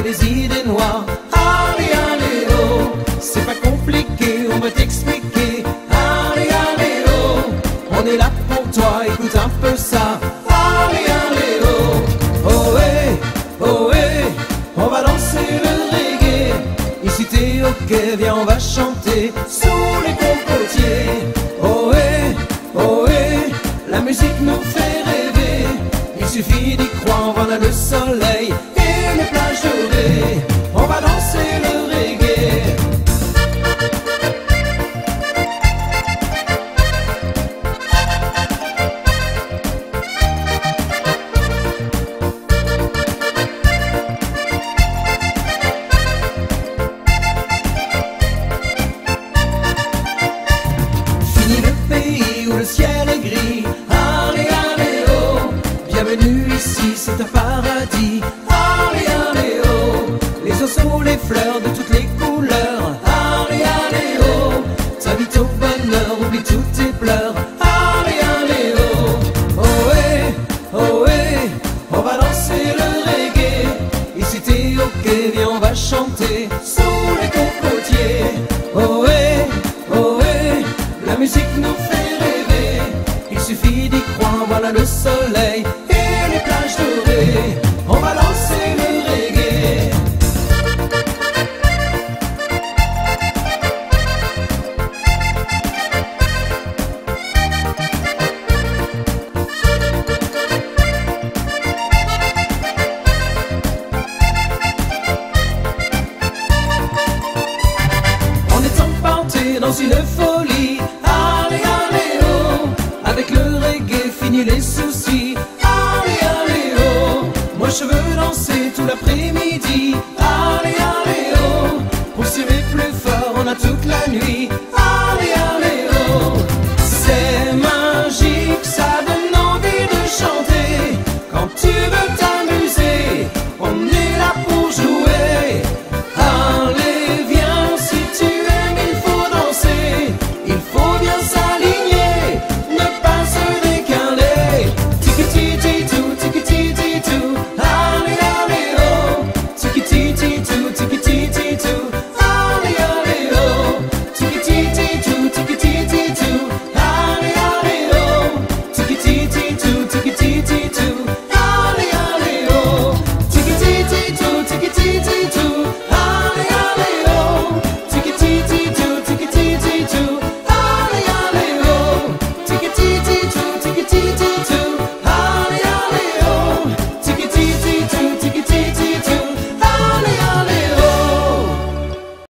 des idées noires. Allez, allez, oh, c'est pas compliqué, on va t'expliquer. Allez, allez, oh, on est là pour toi, écoute un peu ça. Allez, allez, oh, oh, oh, on va danser le reggae. Ici t'es ok, viens, on va chanter sous les cocotiers. Oh, la musique nous fait rêver. Il suffit d'y croire, voilà le soleil et les plages dorées. On va danser le reggae. Fini le pays où le ciel est gris. Allez, allez, oh, bienvenue ici, c'est un paradis. Allez, allez, oh, les oiseaux, les fleurs de toutes les couleurs. Allez, allez, oh, t'invite au bonheur, oublie tous tes pleurs. Allez, allez, oh, oh, on va danser le reggae. Ici t'es ok, viens, on va chanter sous les cocotiers. Oh, la musique nous fait rêver. Il suffit d'y croire, voilà le soleil